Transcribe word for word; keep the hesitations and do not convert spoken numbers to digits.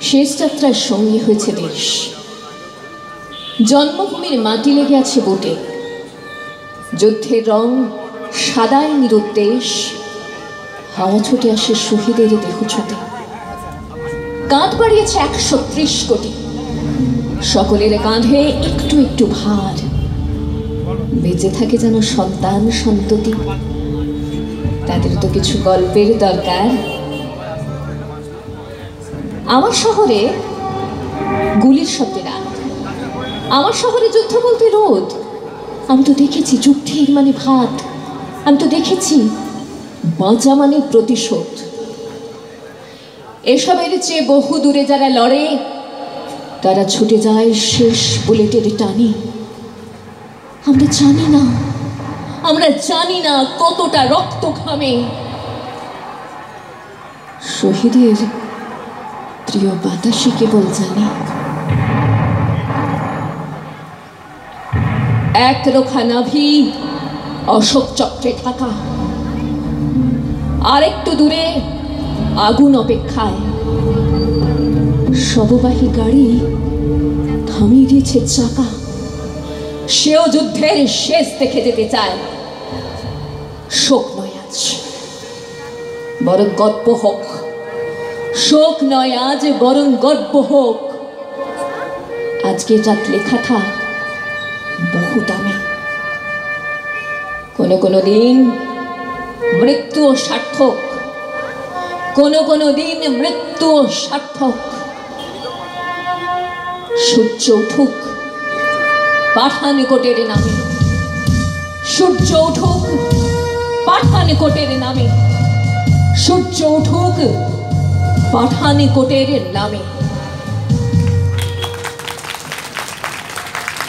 শেষ যাত্রার সঙ্গী হয়েছে দেশ, জন্মভূমির মাটি লেগে আছে বুটে, যুদ্ধের রং সাদায় নিরুদ্দেশ, হাওয়া ছুটে আসে শহীদের দেহ ছুটে। কাঁধ বাড়িয়েছে একশো ত্রিশ কোটি, সকলের কাঁধে একটু একটু ভার, বেঁচে থাকে যেন সন্তান সন্ততি, তাদের তো কিছু গল্পের দরকার। আমার শহরে গুলির শব্দে রাত, আমার শহরে যুদ্ধ বলতে রোদ। আমি তো দেখেছি যুদ্ধের মানে ভাত, আমি তো দেখেছি বাঁচা মানে প্রতিশোধ। এসবের চেয়ে বহু দূরে যারা লড়ে, তারা ছুটে যায় শেষ বুলেটের টানে। আমরা জানি না, আমরা জানি না কতটা রক্ত ঘামে শহীদের প্রিয় বাতাসে কেবল জানে। এক রোখা নাভি অশোক চক্রে ঢাকা, আরেকটু দূরে আগুন অপেক্ষায়, শববাহী গাড়ি থামিয়ে দিয়েছে চাকা, সেও যুদ্ধের শেষ দেখে যেতে চায়। শোক নয় আজ, বরং গর্ব হোক। শোক নয় আজ, বরং গর্ব হোক। আজকে রাত লেখা থাক বহু দামে। কোনো কোনো দিন মৃত্যুও সার্থক, কোনো কোনো দিন মৃত্যুও সার্থক। সূর্য উঠুক পাঠানকোটের নামে, সূর্য উঠুক পাঠানকোটের নামে, সূর্য উঠুক পাঠানকোটের নামে।